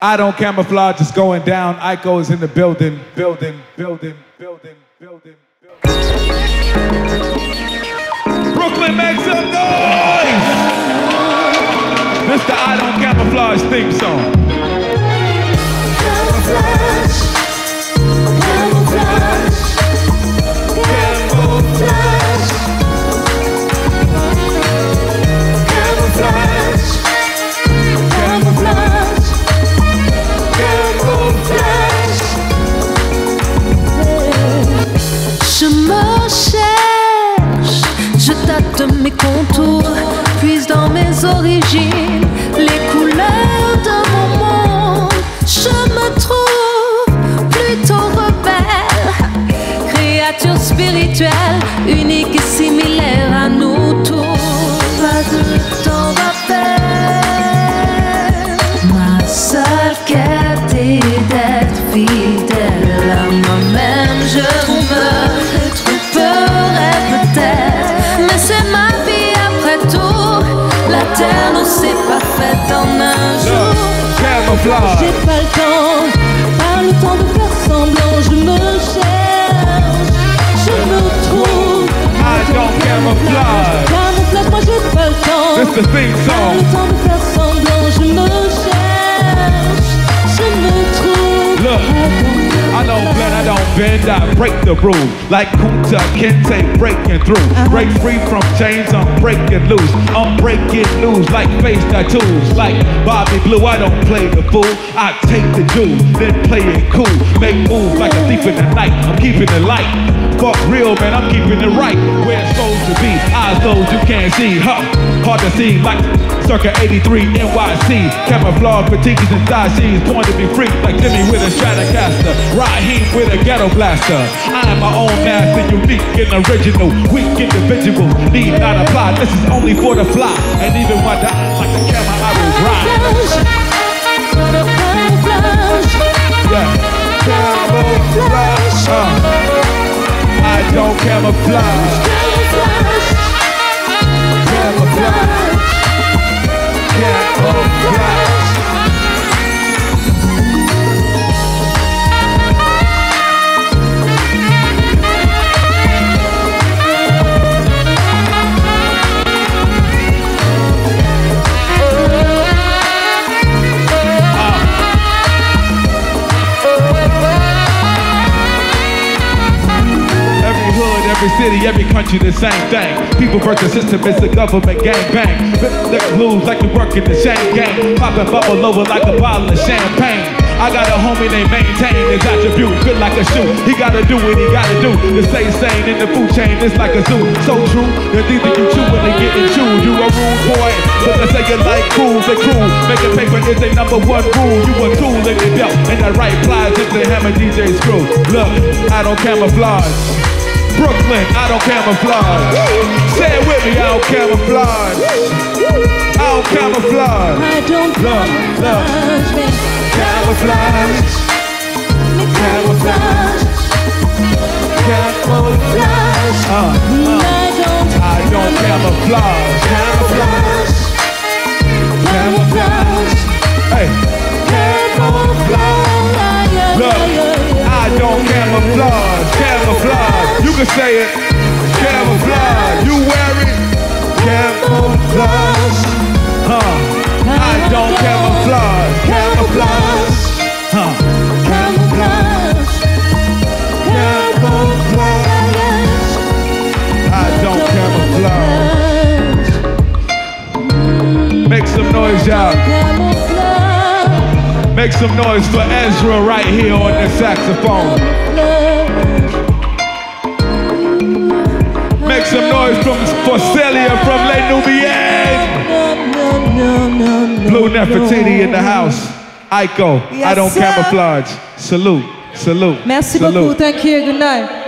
I don't camouflage, it's going down. Aiko is in the building. Brooklyn, make some noise! This the I don't camouflage theme song. Camouflage, camouflage, camouflage, camouflage, camouflage, camouflage. Je me cherche, je tâte mes contours, puise dans mes origines les couleurs de mon monde. Je me trouve plutôt rebelle, créature spirituelle, unique et similaire à nous tous. Pas de temps d'appel, ma seule quête est d'être fidèle à moi-même. Je me tromperai peut-être, mais c'est ma vie après tout. La terre ne s'est pas faite en un jour. J'ai pas le temps, pas le temps de faire semblant. Je me cherche, je me trouve. I don't camouflage. Camouflage, moi j'ai pas le temps. This the theme song. Pas le temps de faire semblant. Je me cherche, je me trouve. Look, I don't blend, I don't bend, I break the rules. Like Kunta Kinte breaking through. Break free from chains, I'm breaking loose. I'm breaking loose like face tattoos. Like Bobby Blue, I don't play the fool. I take the jewels, then play it cool. Make moves like a thief in the night. I'm keeping it light. Fuck real, man, I'm keeping it right. Where it's supposed to be, eyes those you can't see. Huh, hard to see like circa 83 NYC. Camouflage fatigues and thigh she's born to be free like Jimmy with a Stratocaster. Raheem with a ghetto blaster. I am my own master, unique and original. Weak individual, need not apply. This is only for the fly. And even when I like the camera, I will ride. Yeah, camouflage. I don't camouflage. Camouflage. Camouflage. Every city, every country, the same thing. People versus system, it's the government gang bang. Niggas lose like you work in the same game. Popping bubble over like a bottle of champagne. I got a homie named Maintain, his attribute, good like a shoe. He gotta do what he gotta do to stay sane in the food chain, it's like a zoo. So true, that these that you chew when they getting chewed. You a rude boy, but they say you like cool, they cool. Making paper is their #1 rule. You a tool in the belt, and that right plies if they hammer DJ screw. Look, I don't camouflage. Brooklyn, I don't camouflage. Say it with me, I don't camouflage. I don't camouflage. I don't camouflage. Camouflage. Camouflage. Camouflage. I don't camouflage. Camouflage. Camouflage. Hey. Camouflage. Look, I don't camouflage. Camouflage. You can say it. Camouflage. You wear it. Camouflage. I don't camouflage. Camouflage. Camouflage. Camouflage. I don't camouflage. Make some noise, y'all. Make some noise for Ezra right here on the saxophone. Make some noise for Celia from Les Nubians. Bluenefertiti in the house. Aiko, I don't camouflage. Salute, salute. Merci salute. beaucoup. Thank you. Good night.